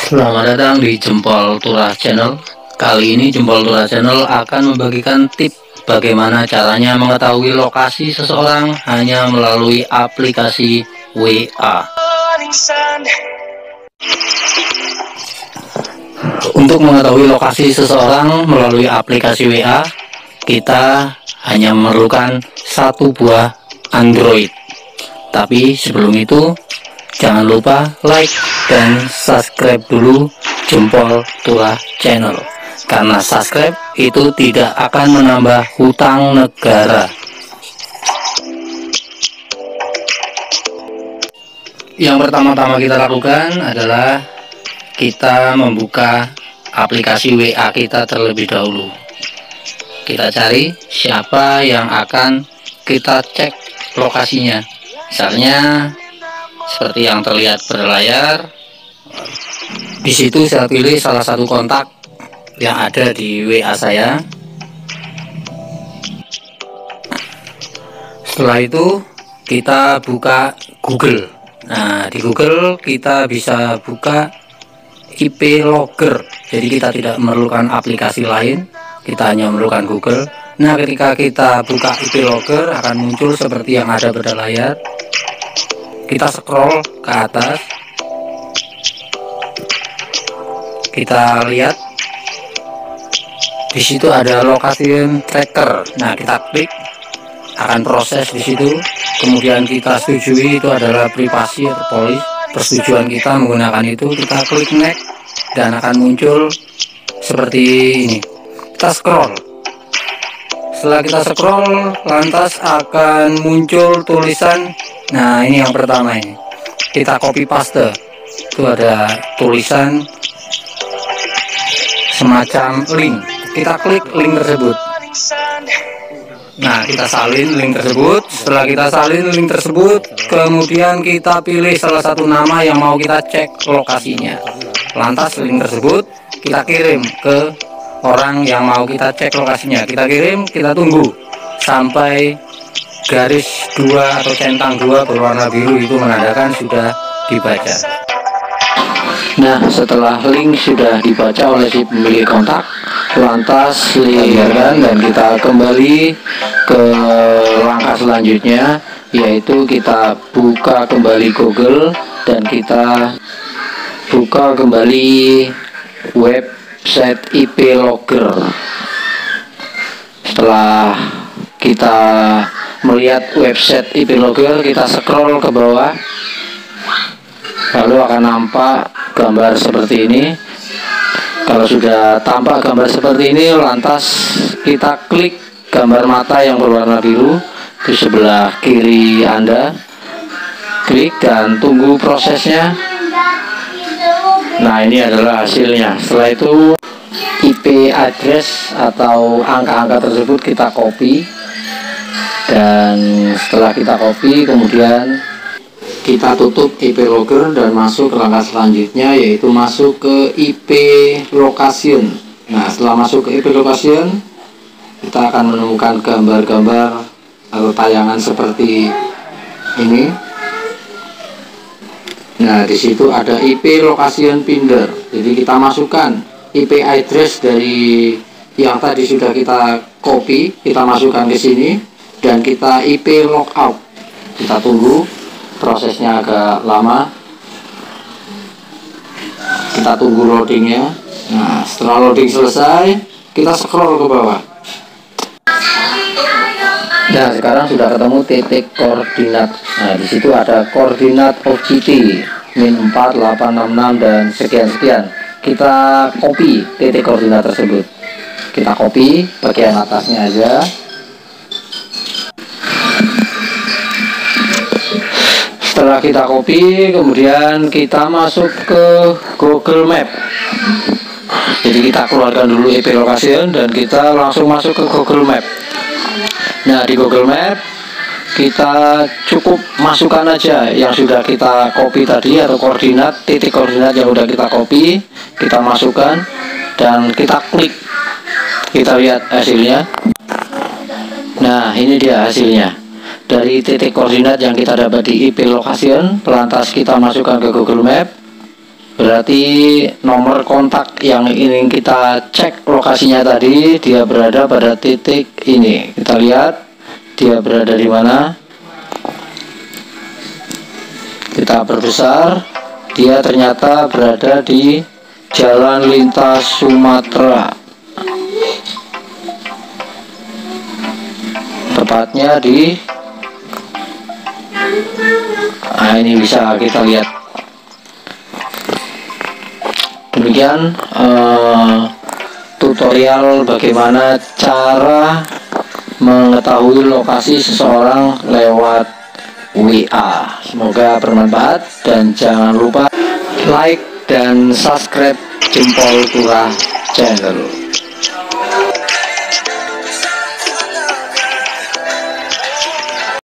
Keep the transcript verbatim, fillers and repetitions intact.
Selamat datang di Jempol Turah Channel. Kali ini Jempol Turah Channel akan membagikan tip bagaimana caranya mengetahui lokasi seseorang hanya melalui aplikasi W A. Untuk mengetahui lokasi seseorang melalui aplikasi W A, kita hanya memerlukan satu buah Android. Tapi sebelum itu, jangan lupa like dan subscribe dulu Jempol Turah Channel, karena subscribe itu tidak akan menambah hutang negara. Yang pertama-tama kita lakukan adalah kita membuka aplikasi W A kita terlebih dahulu. Kita cari siapa yang akan kita cek lokasinya. Misalnya seperti yang terlihat berlayar. Di situ saya pilih salah satu kontak yang ada di W A saya. Setelah itu kita buka Google. Nah, di Google kita bisa buka I P logger. Jadi kita tidak memerlukan aplikasi lain, kita hanya memerlukan Google. Nah, ketika kita buka I P logger akan muncul seperti yang ada pada layar. Kita scroll ke atas, kita lihat di situ ada location tracker. Nah, kita klik, akan proses di situ. Kemudian kita setujui, itu adalah privasi atau polis. Persetujuan kita menggunakan itu, kita klik next dan akan muncul seperti ini. Kita scroll. Setelah kita scroll, lantas akan muncul tulisan. Nah, ini yang pertama ini. Kita copy paste. Itu ada tulisan semacam link. Kita klik link tersebut. Nah, kita salin link tersebut. Setelah kita salin link tersebut, kemudian kita pilih salah satu nama yang mau kita cek lokasinya. Lantas link tersebut kita kirim ke orang yang mau kita cek lokasinya. Kita kirim, kita tunggu sampai garis dua atau centang dua berwarna biru itu menandakan sudah dibaca. Nah, setelah link sudah dibaca oleh si pemilik kontak, lantas dibiarkan dan kita kembali ke langkah selanjutnya, yaitu kita buka kembali Google dan kita buka kembali website I P logger. Setelah kita melihat website I P logger, kita scroll ke bawah, lalu akan nampak gambar seperti ini. Kalau sudah tampak gambar seperti ini, lantas kita klik gambar mata yang berwarna biru di sebelah kiri Anda, klik dan tunggu prosesnya. Nah, ini adalah hasilnya. Setelah itu I P address atau angka-angka tersebut kita copy, dan setelah kita copy kemudian kita tutup I P logger dan masuk ke langkah selanjutnya, yaitu masuk ke I P location. Nah, setelah masuk ke I P location, kita akan menemukan gambar-gambar atau tayangan seperti ini. Nah, di situ ada I P location finder. Jadi kita masukkan I P address dari yang tadi sudah kita copy, kita masukkan ke sini dan kita I P logout. Kita tunggu, prosesnya agak lama. Kita tunggu loadingnya. Nah, setelah loading selesai, kita scroll ke bawah. Nah, sekarang sudah ketemu titik koordinat. Nah, di situ ada koordinat O G T min empat delapan enam enam dan sekian sekian. Kita copy titik koordinat tersebut. Kita copy bagian atasnya aja. Setelah kita copy, kemudian kita masuk ke Google Map. Jadi kita keluarkan dulu I P location dan kita langsung masuk ke Google Map. Nah, di Google Map kita cukup masukkan aja yang sudah kita copy tadi, atau koordinat, titik koordinat yang sudah kita copy, kita masukkan dan kita klik. Kita lihat hasilnya. Nah, ini dia hasilnya. Dari titik koordinat yang kita dapat di I P location, lantas kita masukkan ke Google Map. Berarti nomor kontak yang ingin kita cek lokasinya tadi, dia berada pada titik ini. Kita lihat dia berada di mana. Kita perbesar, dia ternyata berada di Jalan Lintas Sumatera, tepatnya di, nah ini bisa kita lihat. Demikian uh, tutorial bagaimana cara mengetahui lokasi seseorang lewat W A. Semoga bermanfaat dan jangan lupa like dan subscribe Jempol Turah Channel.